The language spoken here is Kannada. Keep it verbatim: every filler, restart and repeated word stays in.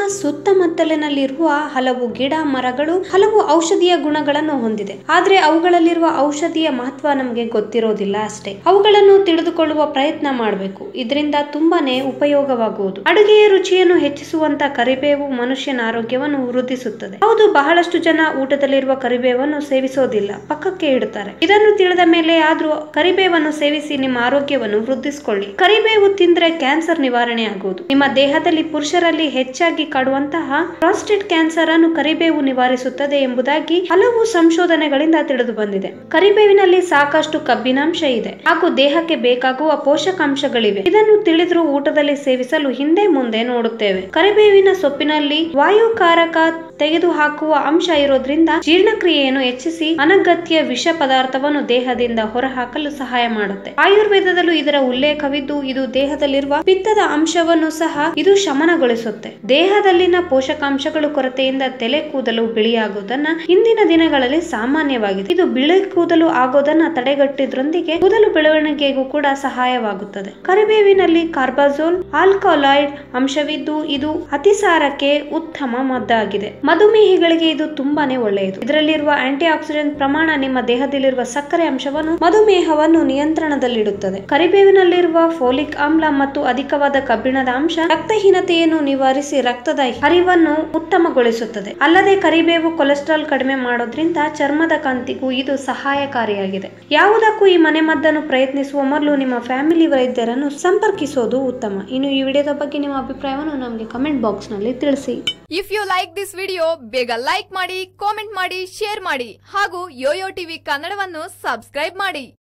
ಸುತ್ತಮುತ್ತಲಿನಲ್ಲಿರುವ ಹಲವು ಗಿಡ ಮರಗಳು ಹಲವು ಔಷಧೀಯ ಗುಣಗಳನ್ನು ಹೊಂದಿದೆ. ಆದ್ರೆ ಅವುಗಳಲ್ಲಿರುವ ಔಷಧೀಯ ಮಹತ್ವ ನಮಗೆ ಗೊತ್ತಿರೋದಿಲ್ಲ ಅಷ್ಟೇ. ಅವುಗಳನ್ನು ತಿಳಿದುಕೊಳ್ಳುವ ಪ್ರಯತ್ನ ಮಾಡಬೇಕು. ಇದರಿಂದ ತುಂಬಾನೇ ಉಪಯೋಗವಾಗುವುದು. ಅಡುಗೆಯ ರುಚಿಯನ್ನು ಹೆಚ್ಚಿಸುವಂತ ಕರಿಬೇವು ಮನುಷ್ಯನ ಆರೋಗ್ಯವನ್ನು ವೃದ್ಧಿಸುತ್ತದೆ. ಹೌದು, ಬಹಳಷ್ಟು ಜನ ಊಟದಲ್ಲಿರುವ ಕರಿಬೇವನ್ನು ಸೇವಿಸೋದಿಲ್ಲ, ಪಕ್ಕಕ್ಕೆ ಇಡುತ್ತಾರೆ. ಇದನ್ನು ತಿಳಿದ ಮೇಲೆ ಆದ್ರೂ ಕರಿಬೇವನ್ನು ಸೇವಿಸಿ ನಿಮ್ಮ ಆರೋಗ್ಯವನ್ನು ವೃದ್ಧಿಸಿಕೊಳ್ಳಿ. ಕರಿಬೇವು ತಿಂದ್ರೆ ಕ್ಯಾನ್ಸರ್ ನಿವಾರಣೆ ಆಗುವುದು. ನಿಮ್ಮ ದೇಹದಲ್ಲಿ ಪುರುಷರಲ್ಲಿ ಹೆಚ್ಚಾಗಿ ಕಾಡುವಂತಹ ಪ್ರಾಸ್ಟೇಟ್ ಕ್ಯಾನ್ಸರ್ ಅನ್ನು ಕರಿಬೇವು ನಿವಾರಿಸುತ್ತದೆ ಎಂಬುದಾಗಿ ಹಲವು ಸಂಶೋಧನೆಗಳಿಂದ ತಿಳಿದು ಬಂದಿದೆ. ಕರಿಬೇವಿನಲ್ಲಿ ಸಾಕಷ್ಟು ಕಬ್ಬಿನಾಂಶ ಇದೆ ಹಾಗೂ ದೇಹಕ್ಕೆ ಬೇಕಾಗುವ ಪೋಷಕಾಂಶಗಳಿವೆ. ಇದನ್ನು ತಿಳಿದ್ರೂ ಊಟದಲ್ಲಿ ಸೇವಿಸಲು ಹಿಂದೆ ಮುಂದೆ ನೋಡುತ್ತೇವೆ. ಕರಿಬೇವಿನ ಸೊಪ್ಪಿನಲ್ಲಿ ವಾಯುಕಾರಕ ತೆಗೆದು ಹಾಕುವ ಅಂಶ ಇರೋದ್ರಿಂದ ಜೀರ್ಣಕ್ರಿಯೆಯನ್ನು ಹೆಚ್ಚಿಸಿ ಅನಗತ್ಯ ವಿಷ ಪದಾರ್ಥವನ್ನು ದೇಹದಿಂದ ಹೊರಹಾಕಲು ಸಹಾಯ ಮಾಡುತ್ತೆ. ಆಯುರ್ವೇದದಲ್ಲೂ ಇದರ ಉಲ್ಲೇಖವಿದ್ದು ಇದು ದೇಹದಲ್ಲಿರುವ ಪಿತ್ತದ ಅಂಶವನ್ನು ಸಹ ಇದು ಶಮನಗೊಳಿಸುತ್ತೆ. ದೇಹದಲ್ಲಿನ ಪೋಷಕಾಂಶಗಳು ಕೊರತೆಯಿಂದ ತಲೆ ಕೂದಲು ಬಿಳಿಯಾಗುವುದನ್ನ ಇಂದಿನ ದಿನಗಳಲ್ಲಿ ಸಾಮಾನ್ಯವಾಗಿದೆ. ಇದು ಬಿಳಿ ಕೂದಲು ಆಗೋದನ್ನ ತಡೆಗಟ್ಟಿದ್ರೊಂದಿಗೆ ಕೂದಲು ಬೆಳವಣಿಗೆಗೂ ಕೂಡ ಸಹಾಯವಾಗುತ್ತದೆ. ಕರಿಬೇವಿನಲ್ಲಿ ಕಾರ್ಬಾಜೋಲ್ ಆಲ್ಕಲಾಯ್ಡ್ ಅಂಶವಿದ್ದು ಇದು ಅತಿಸಾರಕ್ಕೆ ಉತ್ತಮ ಮದ್ದಾಗಿದೆ. ಮಧುಮೇಹಿಗಳಿಗೆ ಇದು ತುಂಬಾನೇ ಒಳ್ಳೆಯದು. ಇದರಲ್ಲಿರುವ ಆಂಟಿ ಆಕ್ಸಿಡೆಂಟ್ ಪ್ರಮಾಣ ನಿಮ್ಮ ದೇಹದಲ್ಲಿರುವ ಸಕ್ಕರೆ ಅಂಶವನ್ನು ಮಧುಮೇಹವನ್ನು ನಿಯಂತ್ರಣದಲ್ಲಿಡುತ್ತದೆ. ಕರಿಬೇವಿನಲ್ಲಿರುವ ಫೋಲಿಕ್ ಆಮ್ಲ ಮತ್ತು ಅಧಿಕವಾದ ಕಬ್ಬಿಣದ ಅಂಶ ರಕ್ತಹೀನತೆಯನ್ನು ನಿವಾರಿಸಿ ರಕ್ತದ ಹರಿವನ್ನು ಉತ್ತಮಗೊಳಿಸುತ್ತದೆ. ಅಲ್ಲದೆ ಕರಿಬೇವು ಕೊಲೆಸ್ಟ್ರಾಲ್ ಕಡಿಮೆ ಮಾಡೋದ್ರಿಂದ ಚರ್ಮದ ಕಾಂತಿಗೂ ಇದು ಸಹಾಯಕಾರಿಯಾಗಿದೆ. ಯಾವುದಕ್ಕೂ ಈ ಮನೆಮದ್ದನ್ನು ಪ್ರಯತ್ನಿಸುವ ಮೊದಲು ನಿಮ್ಮ ಫ್ಯಾಮಿಲಿ ವೈದ್ಯರನ್ನು ಸಂಪರ್ಕಿಸೋದು ಉತ್ತಮ. ಇನ್ನು ಈ ವಿಡಿಯೋದ ಬಗ್ಗೆ ನಿಮ್ಮ ಅಭಿಪ್ರಾಯವನ್ನು ನಮಗೆ ಕಮೆಂಟ್ ಬಾಕ್ಸ್ ನಲ್ಲಿ ತಿಳಿಸಿ. If you like this video ಬೇಗ ಲೈಕ್ ಮಾಡಿ, ಕಾಮೆಂಟ್ ಮಾಡಿ, ಶೇರ್ ಮಾಡಿ ಹಾಗೂ ಯೋಯೋ ಟಿವಿ ಕನ್ನಡವನ್ನು ಸಬ್ಸ್ಕ್ರೈಬ್ ಮಾಡಿ.